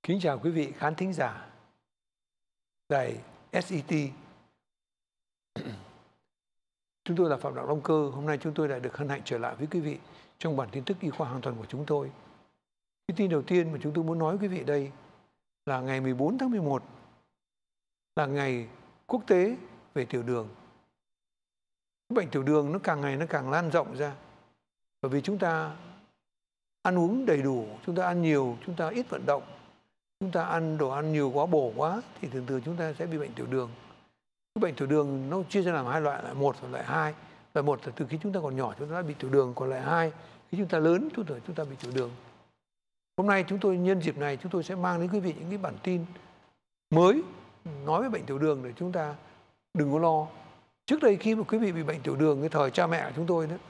Kính chào quý vị khán thính giả đài SET. Chúng tôi là Phạm Đặng Long Cơ. Hôm nay chúng tôi lại được hân hạnh trở lại với quý vị trong bản tin tức y khoa hàng tuần của chúng tôi. Cái tin đầu tiên mà chúng tôi muốn nói với quý vị đây là ngày 14 tháng 11 là ngày quốc tế về tiểu đường. Bệnh tiểu đường nó càng ngày nó càng lan rộng ra. Bởi vì chúng ta ăn uống đầy đủ, chúng ta ăn nhiều, chúng ta ít vận động, chúng ta ăn đồ ăn nhiều quá, bổ quá thì thường thường chúng ta sẽ bị bệnh tiểu đường. Cái bệnh tiểu đường nó chia ra làm hai loại, loại 1 và loại 2. Loại 1 là từ khi chúng ta còn nhỏ chúng ta đã bị tiểu đường, còn loại 2 khi chúng ta lớn chúng ta bị tiểu đường. Hôm nay chúng tôi nhân dịp này chúng tôi sẽ mang đến quý vị những cái bản tin mới nói về bệnh tiểu đường để chúng ta đừng có lo. Trước đây khi mà quý vị bị bệnh tiểu đường, cái thời cha mẹ của chúng tôi đó,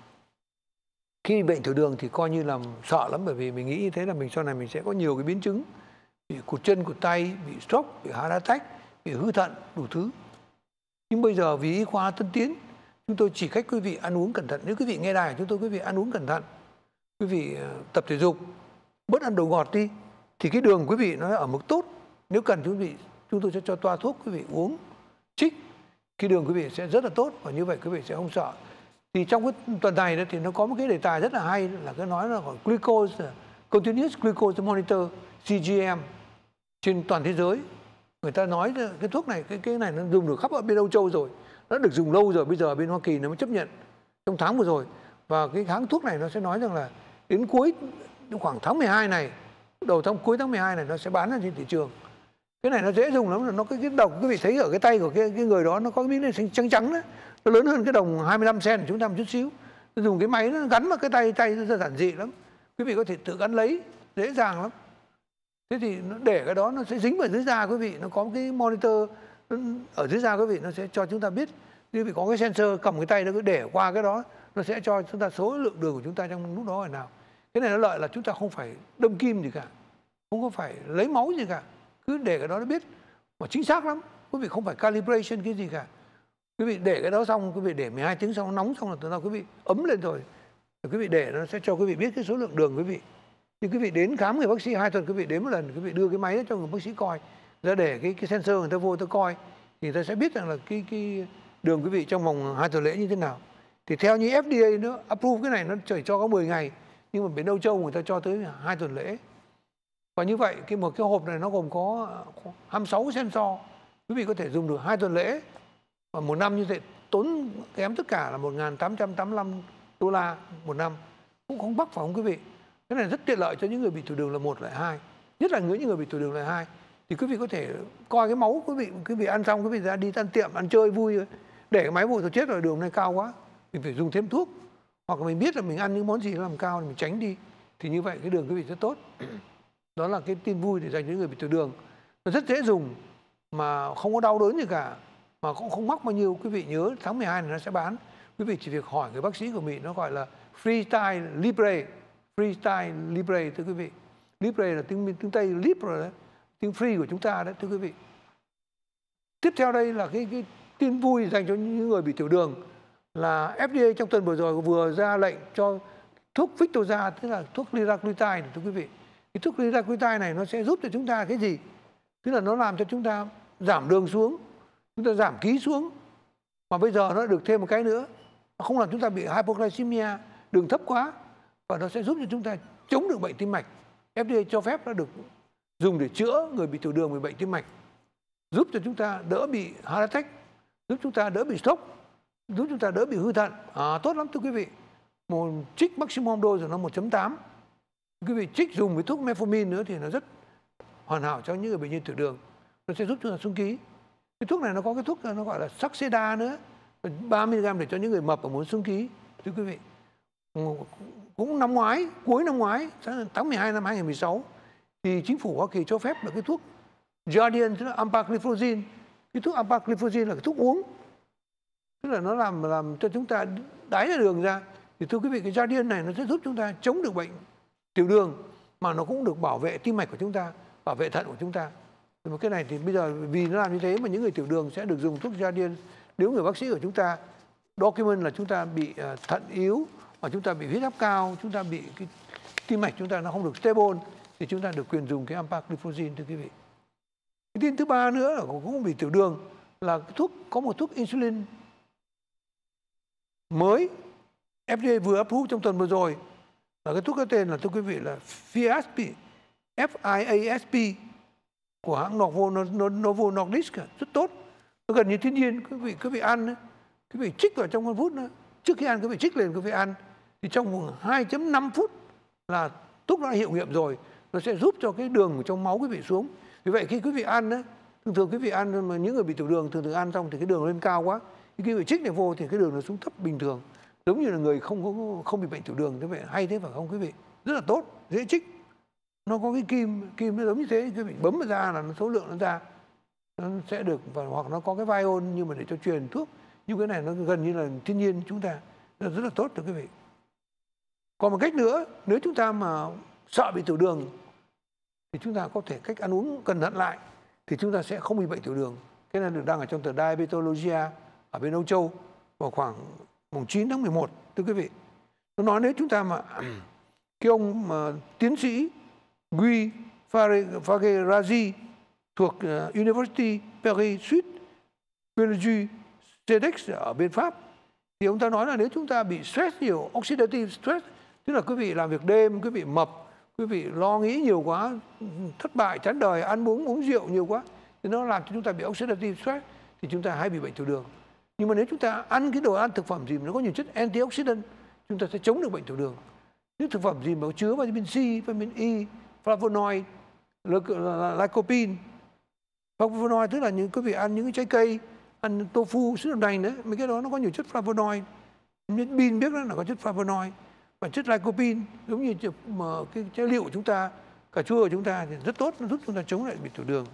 khi bị bệnh tiểu đường thì coi như là sợ lắm, bởi vì mình nghĩ như thế là mình sau này mình sẽ có nhiều cái biến chứng, bị cụt chân cụt tay, bị stroke, bị heart attack, bị hư thận, đủ thứ. Nhưng bây giờ vì y khoa tân tiến, chúng tôi chỉ cách quý vị ăn uống cẩn thận. Nếu quý vị nghe đài chúng tôi, quý vị ăn uống cẩn thận, quý vị tập thể dục, bớt ăn đồ ngọt đi, thì cái đường quý vị nó ở mức tốt. Nếu cần chúng tôi sẽ cho toa thuốc quý vị uống trích, cái đường quý vị sẽ rất là tốt, và như vậy quý vị sẽ không sợ. Thì trong cái tuần này đó, thì nó có một cái đề tài rất là hay, là cái nói là gọi glucose, continuous glucose monitor, CGM, trên toàn thế giới. Người ta nói cái thuốc này, cái này nó dùng được khắp ở bên Âu Châu rồi, nó được dùng lâu rồi, bây giờ bên Hoa Kỳ nó mới chấp nhận trong tháng vừa rồi. Và cái hãng thuốc này nó sẽ nói rằng là đến khoảng tháng 12 này, cuối tháng 12 này nó sẽ bán ra trên thị trường. Cái này nó dễ dùng lắm, nó cái đồng quý vị thấy ở cái tay của cái người đó nó có cái miếng này trắng trắng đấy, nó lớn hơn cái đồng 25 cent của chúng ta một chút xíu. Nó dùng cái máy nó gắn vào cái tay nó giản dị lắm, quý vị có thể tự gắn lấy dễ dàng lắm. Thế thì nó để cái đó nó sẽ dính vào dưới da quý vị, nó có một cái monitor ở dưới da quý vị, nó sẽ cho chúng ta biết. Quý vị có cái sensor cầm cái tay nó cứ để qua cái đó, nó sẽ cho chúng ta số lượng đường của chúng ta trong lúc đó là nào. Cái này nó lợi là chúng ta không phải đâm kim gì cả, không có phải lấy máu gì cả, cứ để cái đó nó biết mà chính xác lắm. Quý vị không phải calibration cái gì cả. Quý vị để cái đó xong, quý vị để 12 tiếng xong, nó nóng xong là từ nào quý vị ấm lên rồi. Quý vị để nó sẽ cho quý vị biết cái số lượng đường quý vị. Thì quý vị đến khám người bác sĩ 2 tuần, quý vị đến một lần, quý vị đưa cái máy cho người bác sĩ coi, ra để cái sensor người ta vô ta coi, thì người ta sẽ biết rằng là cái đường quý vị trong vòng 2 tuần lễ như thế nào. Thì theo như FDA nữa approve cái này nó chỉ cho có 10 ngày, nhưng mà bên Âu Châu người ta cho tới 2 tuần lễ. Và như vậy một cái hộp này nó gồm có 26 sensor, quý vị có thể dùng được 2 tuần lễ, và một năm như thế tốn kém tất cả là $1.885 một năm, cũng không mắc phải không quý vị. Cái này rất tiện lợi cho những người bị tiểu đường là 1 loại 2, nhất là những người bị tiểu đường loại 2. Thì quý vị có thể coi cái máu quý vị ăn xong quý vị ra đi ăn tiệm ăn chơi vui, để cái máy vô thôi chết rồi, đường này cao quá mình phải dùng thêm thuốc, hoặc là mình biết là mình ăn những món gì nó làm cao thì mình tránh đi, thì như vậy cái đường quý vị sẽ tốt. Đó là cái tin vui để dành cho những người bị tiểu đường. Nó rất dễ dùng mà không có đau đớn gì cả, mà cũng không mắc bao nhiêu. Quý vị nhớ tháng 12 này nó sẽ bán, quý vị chỉ việc hỏi người bác sĩ của mình, nó gọi là Freestyle Libre. Freestyle Libre thưa quý vị. Libre là tiếng Tây, Libre đấy, tiếng free của chúng ta đấy thưa quý vị. Tiếp theo đây là cái tin vui dành cho những người bị tiểu đường là FDA trong tuần vừa rồi vừa ra lệnh cho thuốc Victoza, tức là thuốc liraglutide thưa quý vị. Cái thuốc liraglutide này nó sẽ giúp cho chúng ta cái gì? Tức là nó làm cho chúng ta giảm đường xuống, chúng ta giảm ký xuống. Mà bây giờ nó được thêm một cái nữa, nó không làm chúng ta bị hypoglycemia, đường thấp quá, và nó sẽ giúp cho chúng ta chống được bệnh tim mạch. FDA cho phép nó được dùng để chữa người bị tiểu đường, bị bệnh tim mạch, giúp cho chúng ta đỡ bị heart attack, giúp chúng ta đỡ bị stroke, giúp chúng ta đỡ bị hư thận. Tốt lắm thưa quý vị. Một trích maximum dose nó 1.8. Quý vị trích dùng với thuốc metformin nữa thì nó rất hoàn hảo cho những người bệnh nhân tiểu đường. Nó sẽ giúp chúng ta xuống ký. Cái thuốc này nó có cái thuốc nó gọi là Saxenda nữa, 30mg để cho những người mập và muốn xuống ký thưa quý vị. Cũng năm ngoái, cuối năm ngoái, tháng 12 năm 2016 thì chính phủ Hoa Kỳ cho phép là cái thuốc Jardiance, tức là empagliflozin. Cái thuốc empagliflozin là cái thuốc uống, tức là nó làm cho chúng ta đái ra đường ra. Thì thưa quý vị, cái Jardiance này nó sẽ giúp chúng ta chống được bệnh tiểu đường, mà nó cũng được bảo vệ tim mạch của chúng ta, bảo vệ thận của chúng ta. Mà cái này thì bây giờ vì nó làm như thế mà những người tiểu đường sẽ được dùng thuốc Jardiance. Nếu người bác sĩ của chúng ta document là chúng ta bị thận yếu, mà chúng ta bị huyết áp cao, chúng ta bị cái tim mạch chúng ta nó không được stable, thì chúng ta được quyền dùng cái empagliflozin, thưa quý vị. Cái tin thứ ba nữa là cũng bị tiểu đường, là có một thuốc insulin mới FDA vừa approve trong tuần vừa rồi, là cái thuốc có tên là, thưa quý vị, là FIASP của hãng Novo Nordisk, rất tốt, nó gần như thiên nhiên. Quý vị ăn, quý vị trích vào trong 1 phút nữa, trước khi ăn quý vị trích lên quý vị ăn, thì trong vòng 2.5 phút là thuốc đã hiệu nghiệm rồi, nó sẽ giúp cho cái đường trong máu quý vị xuống. Vì vậy khi quý vị ăn, thường quý vị ăn, mà những người bị tiểu đường thường ăn xong thì cái đường lên cao quá, khi quý vị trích này vô thì cái đường nó xuống thấp bình thường, giống như là người không bị bệnh tiểu đường. Thế vậy hay thế phải không quý vị? Rất là tốt, dễ trích. Nó có cái kim nó giống như thế, quý vị bấm vào ra là số lượng nó ra, nó sẽ được, và hoặc nó có cái vial nhưng mà để cho truyền thuốc, nhưng cái này nó gần như là thiên nhiên chúng ta, rất là tốt thưa quý vị. Còn một cách nữa, nếu chúng ta mà sợ bị tiểu đường thì chúng ta có thể cách ăn uống cẩn thận lại, thì chúng ta sẽ không bị bệnh tiểu đường. Cái này được đăng ở trong tờ Diabetologia ở bên Âu Châu vào khoảng mùng 9 tháng 11, thưa quý vị. Nó nói nếu chúng ta mà cái ông mà tiến sĩ Guy Fagerazi thuộc University Paris Suisse Biologie CEDEX ở bên Pháp, thì ông ta nói là nếu chúng ta bị stress nhiều, oxidative stress, tức là quý vị làm việc đêm, quý vị mập, quý vị lo nghĩ nhiều quá, thất bại, chán đời, ăn uống rượu nhiều quá, thì nó làm cho chúng ta bị oxidative stress, thì chúng ta hay bị bệnh tiểu đường. Nhưng mà nếu chúng ta ăn cái đồ ăn thực phẩm gì mà nó có nhiều chất antioxidant, chúng ta sẽ chống được bệnh tiểu đường. Những thực phẩm gì mà có chứa vitamin C, vitamin E, flavonoid, lycopene. Flavonoid tức là quý vị ăn những cái trái cây, ăn tofu, sữa đậu nành đấy, mấy cái đó nó có nhiều chất flavonoid. Bean biết đó là có chất flavonoid. Và chất lycopene giống như mà cái trái liệu của chúng ta, cà chua của chúng ta thì rất tốt, nó giúp chúng ta chống lại bị tiểu đường.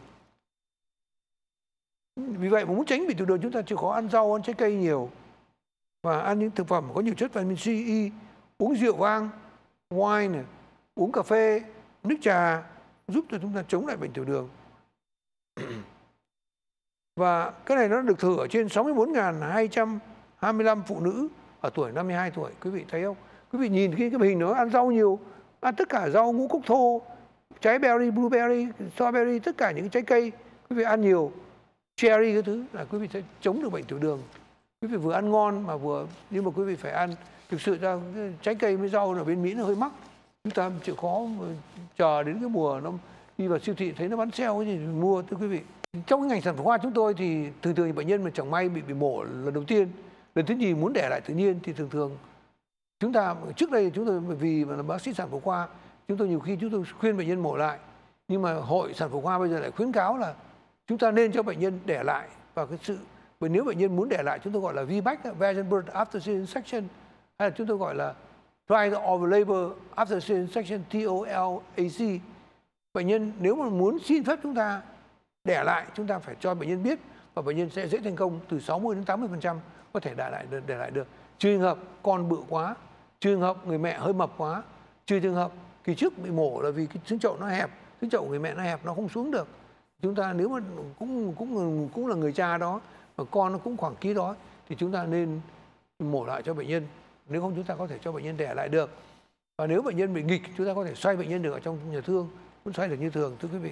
Vì vậy mà muốn tránh bị tiểu đường chúng ta chỉ có ăn rau, ăn trái cây nhiều và ăn những thực phẩm có nhiều chất vitamin C, E, uống rượu vang, wine này, uống cà phê, nước trà giúp cho chúng ta chống lại bệnh tiểu đường. Và cái này nó được thử ở trên 64.225 phụ nữ ở tuổi 52 tuổi. Quý vị thấy không? Quý vị nhìn cái hình nó ăn rau nhiều, ăn tất cả rau ngũ cốc thô, trái berry, blueberry, strawberry, tất cả những trái cây quý vị ăn nhiều, cherry cái thứ là quý vị sẽ chống được bệnh tiểu đường. Quý vị vừa ăn ngon mà nhưng mà quý vị phải ăn thực sự ra trái cây với rau ở bên Mỹ nó hơi mắc, chúng ta chịu khó chờ đến cái mùa nó đi vào siêu thị thấy nó bán sale thì mua, thưa quý vị. Trong cái ngành sản phẩm hoa chúng tôi thì thường bệnh nhân mà chẳng may bị mổ lần đầu tiên, lần thứ nhì muốn đẻ lại tự nhiên thì thường chúng ta trước đây chúng tôi vì là bác sĩ sản phụ khoa, chúng tôi nhiều khi chúng tôi khuyên bệnh nhân mổ lại, nhưng mà hội sản phụ khoa bây giờ lại khuyến cáo là chúng ta nên cho bệnh nhân đẻ lại. Và bởi nếu bệnh nhân muốn đẻ lại chúng tôi gọi là VBAC, Vaginal Birth After Cesarean Section, hay là chúng tôi gọi là Trial of Labor After Cesarean Section, TOLAC. Bệnh nhân nếu mà muốn xin phép chúng ta đẻ lại, chúng ta phải cho bệnh nhân biết và bệnh nhân sẽ dễ thành công, từ 60 đến 80% có thể đẻ lại được. Trừ trường hợp con bự quá, trừ trường hợp người mẹ hơi mập quá, trừ trường hợp kỳ trước bị mổ là vì cái xương chậu nó hẹp, xương chậu của người mẹ nó hẹp, nó không xuống được. Chúng ta nếu mà cũng là người cha đó và con nó cũng khoảng ký đó thì chúng ta nên mổ lại cho bệnh nhân. Nếu không chúng ta có thể cho bệnh nhân đẻ lại được. Và nếu bệnh nhân bị nghịch, chúng ta có thể xoay bệnh nhân được ở trong nhà thương, cũng xoay được như thường, thưa quý vị.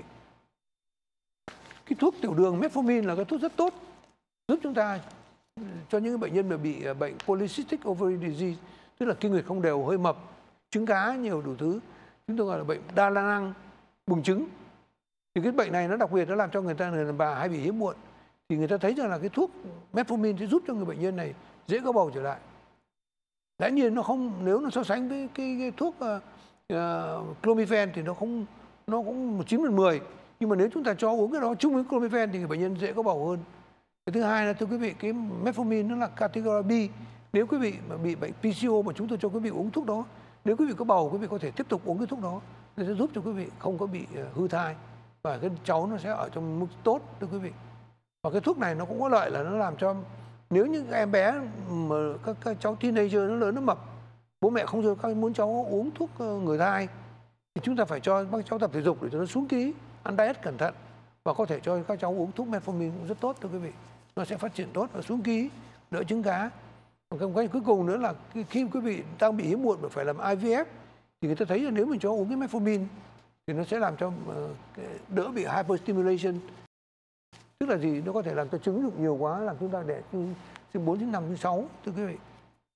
Cái thuốc tiểu đường metformin là cái thuốc rất tốt, giúp chúng ta cho những bệnh nhân mà bị bệnh polycystic ovary disease, tức là kinh nguyệt không đều, hơi mập, trứng cá nhiều đủ thứ, chúng tôi gọi là bệnh đa năng buồng trứng. Thì cái bệnh này nó đặc biệt, nó làm cho người đàn bà hay bị hiếm muộn, thì người ta thấy rằng là cái thuốc metformin sẽ giúp cho người bệnh nhân này dễ có bầu trở lại. Lẽ nhiên nó không, nếu nó so sánh với cái thuốc clomiphene thì nó cũng 9/10. Nhưng mà nếu chúng ta cho uống cái đó chung với clomiphene thì người bệnh nhân dễ có bầu hơn. Cái thứ hai là, thưa quý vị, cái metformin nó là category B. Nếu quý vị mà bị bệnh PCO mà chúng tôi cho quý vị uống thuốc đó, nếu quý vị có bầu, quý vị có thể tiếp tục uống cái thuốc đó, nó sẽ giúp cho quý vị không có bị hư thai và cái cháu nó sẽ ở trong mức tốt, thưa quý vị. Và cái thuốc này nó cũng có lợi là nó làm cho nếu như em bé mà các cháu teenager nó lớn nó mập, bố mẹ không cho các muốn cháu uống thuốc người thai thì chúng ta phải cho các cháu tập thể dục để cho nó xuống ký, ăn diet cẩn thận, và có thể cho các cháu uống thuốc metformin cũng rất tốt, thưa quý vị. Nó sẽ phát triển tốt và xuống ký, đỡ trứng cá. Còn cái cuối cùng nữa là khi quý vị đang bị hiếm muộn mà phải làm IVF thì người ta thấy là nếu mình cho uống cái metformin thì nó sẽ làm cho đỡ bị hyperstimulation. Tức là gì? Nó có thể làm cho trứng dụng nhiều quá, làm chúng ta đẻ sinh 4, sinh 5, sinh 6, thưa quý vị.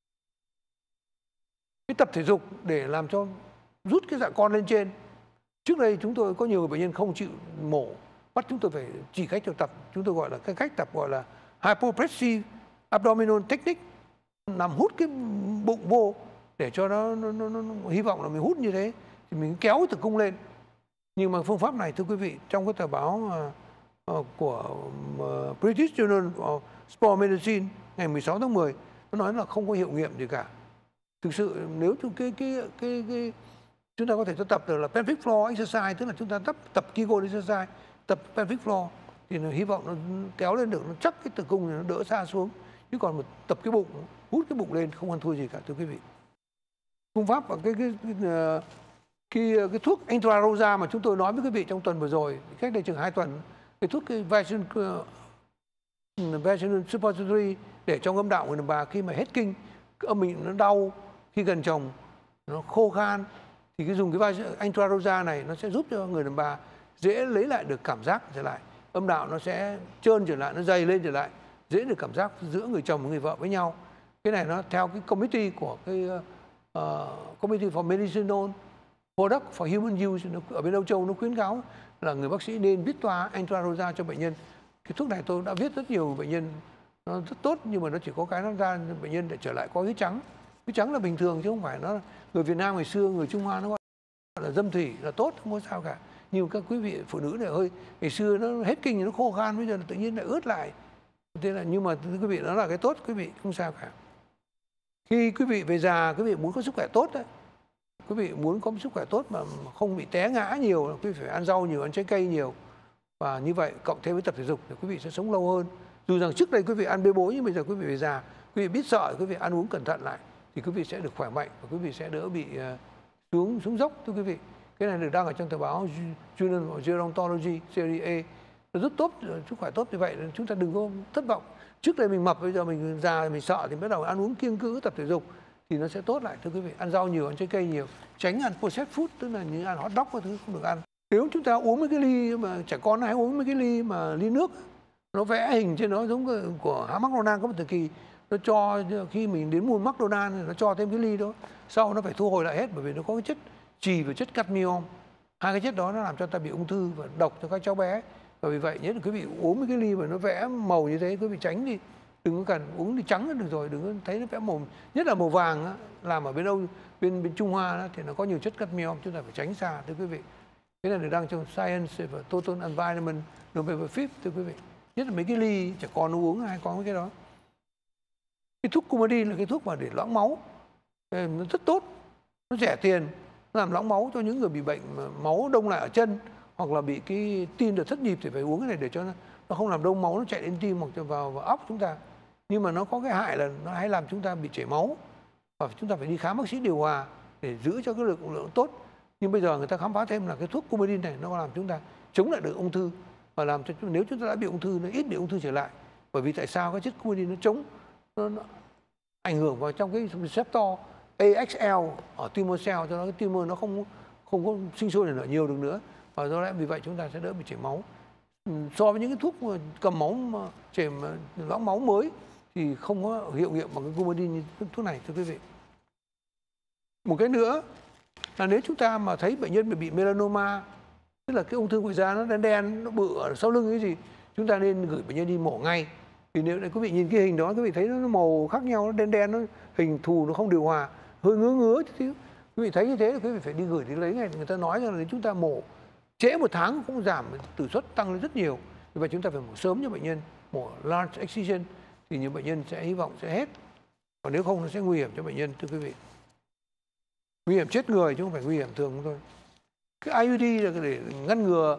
Cái tập thể dục để làm cho rút cái dạ con lên trên. Trước đây chúng tôi có nhiều bệnh nhân không chịu mổ, bắt chúng tôi phải chỉ cách cho tập. Chúng tôi gọi là cái cách tập gọi là hypopressive abdominal technique, nằm hút cái bụng vô để cho nó hy vọng là mình hút như thế thì mình kéo cái tử cung lên. Nhưng mà phương pháp này thưa quý vị, trong cái tờ báo của British Journal of Sport Medicine ngày 16 tháng 10 nó nói là không có hiệu nghiệm gì cả. Thực sự nếu chúng ta có thể tập được là pelvic floor exercise, tức là chúng ta tập Kegel exercise, tập pelvic floor thì hy vọng nó kéo lên được, nó chắc cái tử cung nó đỡ xa xuống. Chứ còn một tập cái bụng, hút cái bụng lên không ăn thua gì cả thưa quý vị. Phương pháp và cái thuốc Intra-Rosa mà chúng tôi nói với quý vị trong tuần vừa rồi, cách đây chừng 2 tuần, cái thuốc vaginal suppository để trong âm đạo người đàn bà khi mà hết kinh, âm mình nó đau, khi gần chồng nó khô khan thì cái dùng cái Intra-Rosa này nó sẽ giúp cho người đàn bà dễ lấy lại được cảm giác trở lại, âm đạo nó sẽ trơn trở lại, nó dày lên trở lại, dễ được cảm giác giữa người chồng và người vợ với nhau. Cái này nó theo cái committee của cái Committee for Medicinal Product for Human Use ở bên Âu Châu, nó khuyến cáo là người bác sĩ nên viết toa Intra-Rosa cho bệnh nhân. Cái thuốc này tôi đã viết rất nhiều bệnh nhân, nó rất tốt, nhưng mà nó chỉ có cái nó ra bệnh nhân để trở lại có huyết trắng. Huyết trắng là bình thường chứ không phải nó người Việt Nam ngày xưa, người Trung Hoa nó gọi là dâm thủy là tốt, không có sao cả. Nhưng các quý vị phụ nữ này hơi ngày xưa nó hết kinh nó khô khan, bây giờ tự nhiên lại ướt lại. Thế là nhưng mà quý vị nó là cái tốt, quý vị không sao cả. Khi quý vị về già, quý vị muốn có sức khỏe tốt đấy, quý vị muốn có sức khỏe tốt mà không bị té ngã nhiều, quý vị phải ăn rau nhiều, ăn trái cây nhiều. Và như vậy cộng thêm với tập thể dục thì quý vị sẽ sống lâu hơn. Dù rằng trước đây quý vị ăn bê bối nhưng bây giờ quý vị về già, quý vị biết sợ, quý vị ăn uống cẩn thận lại thì quý vị sẽ được khỏe mạnh và quý vị sẽ đỡ bị xuống dốc thưa quý vị. Cái này được đăng ở trong tờ báo Journal of Gerontology series A. Nó rất tốt, sức khỏe tốt như vậy chúng ta đừng có thất vọng. Trước đây mình mập, bây giờ mình già mình sợ thì bắt đầu ăn uống kiêng cữ, tập thể dục thì nó sẽ tốt lại thưa quý vị. Ăn rau nhiều, ăn trái cây nhiều, tránh ăn processed food, tức là như ăn hot dog các thứ không được ăn. Nếu chúng ta uống mấy cái ly mà trẻ con hay uống mấy cái ly mà ly nước, nó vẽ hình trên nó giống của hãng McDonald's có một thời kỳ nó cho khi mình đến mua McDonald's nó cho thêm cái ly đó, sau nó phải thu hồi lại hết bởi vì nó có cái chất chì và chất cadmium. Hai cái chất đó nó làm cho ta bị ung thư và độc cho các cháu bé. Và vì vậy nhớ là quý vị uống mấy cái ly mà nó vẽ màu như thế quý vị tránh đi, đừng có cần uống thì trắng được rồi, đừng có thấy nó vẽ màu, nhất là màu vàng á, làm ở bên Trung Hoa đó, thì nó có nhiều chất cadmium, chúng ta phải tránh xa thưa quý vị. Cái này được đăng trong Science và Total Environment November 5th thưa quý vị. Nhất là mấy cái ly trẻ con nó uống hay có mấy cái đó. Cái thuốc Coumadin là cái thuốc mà để loãng máu, nó rất tốt, nó rẻ tiền, nó làm loãng máu cho những người bị bệnh mà máu đông lại ở chân hoặc là bị cái tim được thất nhịp thì phải uống cái này để cho nó không làm đông máu nó chạy đến tim hoặc vào óc chúng ta. Nhưng mà nó có cái hại là nó hay làm chúng ta bị chảy máu và chúng ta phải đi khám bác sĩ điều hòa để giữ cho cái lượng tốt. Nhưng bây giờ người ta khám phá thêm là cái thuốc Coumadin này nó làm chúng ta chống lại được ung thư và làm cho nếu chúng ta đã bị ung thư nó ít bị ung thư trở lại. Bởi vì tại sao cái chất Coumadin nó chống nó ảnh hưởng vào trong cái receptor AXL ở tumor cell, cho nó cái tumor nó không có sinh sôi nở nhiều được nữa. Và do đó vì vậy chúng ta sẽ đỡ bị chảy máu. So với những cái thuốc cầm máu chảy loãng máu mới thì không có hiệu nghiệm bằng cái Coumadin như thuốc này thưa quý vị. Một cái nữa là nếu chúng ta mà thấy bệnh nhân bị melanoma, tức là cái ung thư ngoài da nó đen nó bự ở sau lưng cái gì, chúng ta nên gửi bệnh nhân đi mổ ngay. Thì nếu quý vị nhìn cái hình đó, quý vị thấy nó màu khác nhau, nó đen nó hình thù nó không điều hòa, hơi ngứa tí. Quý vị thấy như thế thì quý vị phải đi gửi đi lấy ngay. Người ta nói rằng là nếu chúng ta mổ trễ 1 tháng cũng giảm tử suất tăng lên rất nhiều. Vì vậy chúng ta phải mổ sớm cho bệnh nhân, mổ large excision thì những bệnh nhân sẽ hy vọng sẽ hết. Còn nếu không nó sẽ nguy hiểm cho bệnh nhân thưa quý vị. Nguy hiểm chết người chứ không phải nguy hiểm thường thôi. Cái IUD là để ngăn ngừa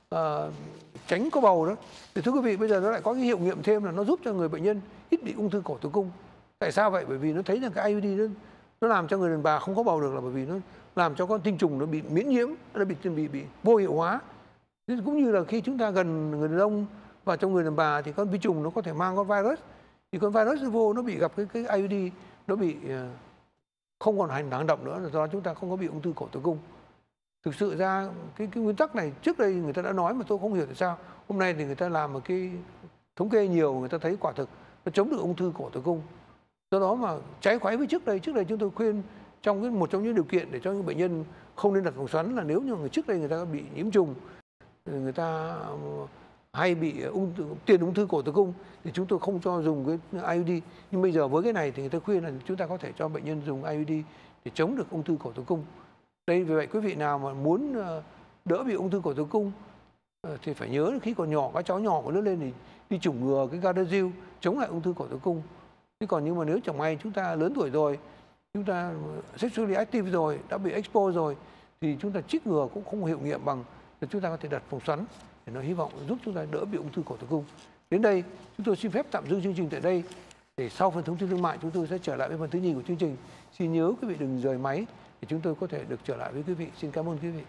tránh có bầu đó. Thì thưa quý vị bây giờ nó lại có cái hiệu nghiệm thêm là nó giúp cho người bệnh nhân ít bị ung thư cổ tử cung. Tại sao vậy? Bởi vì nó thấy rằng cái IUD nó làm cho người đàn bà không có bầu được là bởi vì nó làm cho con tinh trùng nó bị miễn nhiễm, nó bị vô hiệu hóa. Cũng như là khi chúng ta gần người đàn ông và trong người đàn bà thì con vi trùng nó có thể mang con virus. Thì con virus nó vô nó bị gặp cái IUD nó bị không còn hành động nữa, do đó chúng ta không có bị ung thư cổ tử cung. thực sự ra cái nguyên tắc này trước đây người ta đã nói mà tôi không hiểu tại sao hôm nay thì người ta làm một cái thống kê nhiều, người ta thấy quả thực nó chống được ung thư cổ tử cung. Do đó mà trái khoái với trước đây chúng tôi khuyên trong một trong những điều kiện để cho những bệnh nhân không nên đặt vòng xoắn là nếu như người trước đây người ta bị nhiễm trùng, người ta hay bị tiền ung thư cổ tử cung thì chúng tôi không cho dùng cái IUD. Nhưng bây giờ với cái này thì người ta khuyên là chúng ta có thể cho bệnh nhân dùng IUD để chống được ung thư cổ tử cung. Đây vì vậy quý vị nào mà muốn đỡ bị ung thư cổ tử cung thì phải nhớ khi còn nhỏ, các cháu nhỏ còn lớn lên thì đi chủng ngừa cái Gardasil chống lại ung thư cổ tử cung. Chứ còn nhưng mà nếu chẳng may chúng ta lớn tuổi rồi, chúng ta sexually active rồi, đã bị expose rồi thì chúng ta chích ngừa cũng không hiệu nghiệm bằng thì chúng ta có thể đặt vòng xoắn để nó hy vọng giúp chúng ta đỡ bị ung thư cổ tử cung. Đến đây chúng tôi xin phép tạm dừng chương trình tại đây, để sau phần thông tin thương mại chúng tôi sẽ trở lại với phần thứ nhì của chương trình. Xin nhớ quý vị đừng rời máy để chúng tôi có thể được trở lại với quý vị. Xin cảm ơn quý vị.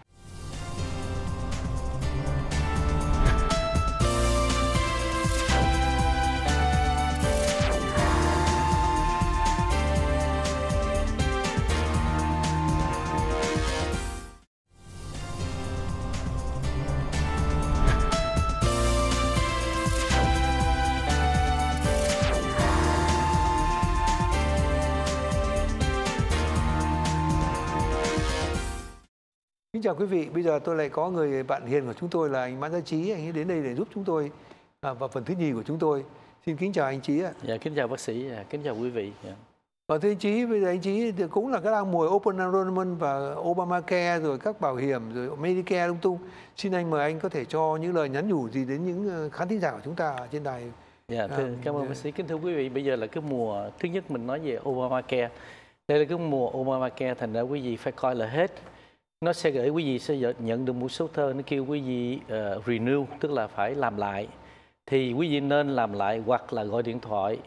Kính chào quý vị, bây giờ tôi lại có người bạn hiền của chúng tôi là anh Mã Gia Trí, anh ấy đến đây để giúp chúng tôi vào phần thứ nhì của chúng tôi. Xin kính chào anh Trí ạ. Dạ, kính chào bác sĩ, kính chào quý vị. Và thưa anh Trí, bây giờ anh Trí thì cũng là cái đang mùa Open Enrollment và Obamacare rồi các bảo hiểm rồi Medicare lung tung. Xin anh mời anh có thể cho những lời nhắn nhủ gì đến những khán thính giả của chúng ta trên đài. Dạ, cảm ơn bác sĩ. Kính thưa quý vị, bây giờ là cái mùa thứ nhất mình nói về Obamacare. Đây là cái mùa Obamacare, thành ra quý vị phải coi là hết. Nó sẽ gửi quý vị sẽ nhận được một số thơ, nó kêu quý vị renew, tức là phải làm lại. Thì quý vị nên làm lại hoặc là gọi điện thoại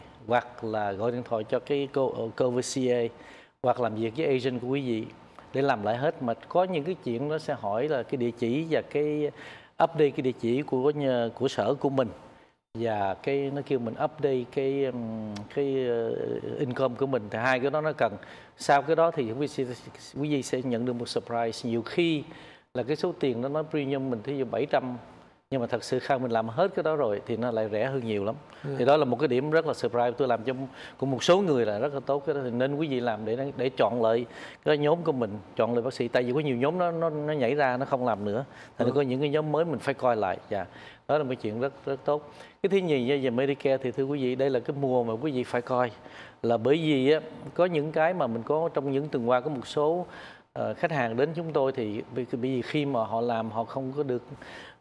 cho cái CoverCA hoặc làm việc với agent của quý vị để làm lại hết. Mà có những cái chuyện nó sẽ hỏi là cái địa chỉ và cái update cái địa chỉ của sở của mình, và cái nó kêu mình update cái income của mình. Thì hai cái đó nó cần. Sau cái đó thì quý vị sẽ nhận được một surprise. Nhiều khi là cái số tiền đó nó premium mình thí dụ 700, nhưng mà thật sự khi mình làm hết cái đó rồi thì nó lại rẻ hơn nhiều lắm. Thì đó là một cái điểm rất là surprise tôi làm cho một số người là rất là tốt. Cái đó thì nên quý vị làm để chọn lại cái nhóm của mình, chọn lại bác sĩ. Tại vì có nhiều nhóm nó nhảy ra nó không làm nữa. Thành ra có những cái nhóm mới mình phải coi lại. Dạ. Đó là một chuyện rất rất tốt. Cái thứ nhì về Medicare thì thưa quý vị, đây là cái mùa mà quý vị phải coi, là bởi vì có những cái mà mình có trong những tuần qua có một số khách hàng đến chúng tôi thì bởi vì khi mà họ làm họ không có được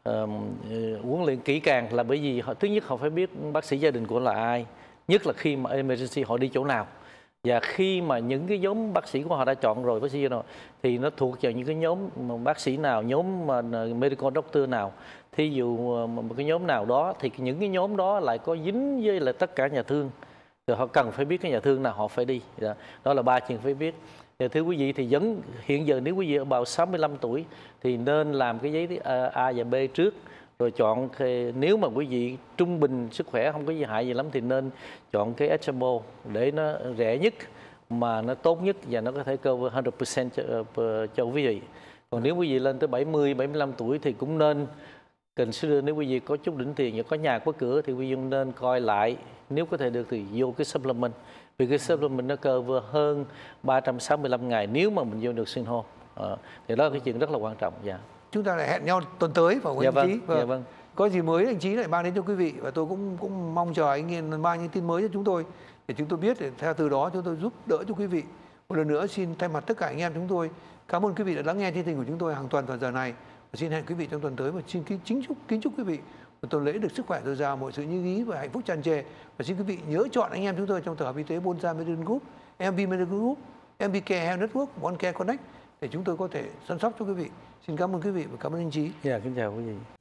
huấn luyện kỹ càng, là bởi vì thứ nhất họ phải biết bác sĩ gia đình của là ai, nhất là khi mà emergency họ đi chỗ nào, và khi mà những cái nhóm bác sĩ của họ đã chọn rồi bác sĩ nào thì nó thuộc vào những cái nhóm bác sĩ nào, nhóm mà medical doctor nào. Thí dụ một cái nhóm nào đó thì những cái nhóm đó lại có dính với là tất cả nhà thương, thì họ cần phải biết cái nhà thương nào họ phải đi. Đó là ba chuyện phải biết. Thì thưa quý vị, thì hiện giờ nếu quý vị ở vào 65 tuổi thì nên làm cái giấy A và B trước, rồi chọn nếu mà quý vị trung bình sức khỏe không có gì hại gì lắm thì nên chọn cái HMO để nó rẻ nhất mà nó tốt nhất và nó có thể cover 100% cho quý vị. Còn nếu quý vị lên tới 70, 75 tuổi thì cũng nên consider, nếu quý vị có chút đỉnh tiền và có nhà có cửa thì quý vị nên coi lại, nếu có thể được thì vô cái supplement. Vì cái supplement nó cover hơn 365 ngày nếu mà mình vô được sinh hô. Thì đó là cái chuyện rất là quan trọng. Dạ. Chúng ta lại hẹn nhau tuần tới vào dạ anh Trí. Dạ vâng. Có gì mới anh Trí lại mang đến cho quý vị, và tôi cũng mong chờ anh mang những tin mới cho chúng tôi để chúng tôi biết, để theo từ đó chúng tôi giúp đỡ cho quý vị. Một lần nữa xin thay mặt tất cả anh em chúng tôi cảm ơn quý vị đã lắng nghe chương trình của chúng tôi hàng tuần vào giờ này, và xin hẹn quý vị trong tuần tới, và xin kính chúc quý vị một tuần lễ được sức khỏe dồi dào, mọi sự như ý và hạnh phúc tràn trề. Và xin quý vị nhớ chọn anh em chúng tôi trong tổ hợp y tế Bonsa Medical Group, MB Medical Group, MB Care Health Network, One Care Connect để chúng tôi có thể chăm sóc cho quý vị. Xin cảm ơn quý vị và cảm ơn anh Trí. Dạ, kính chào quý vị.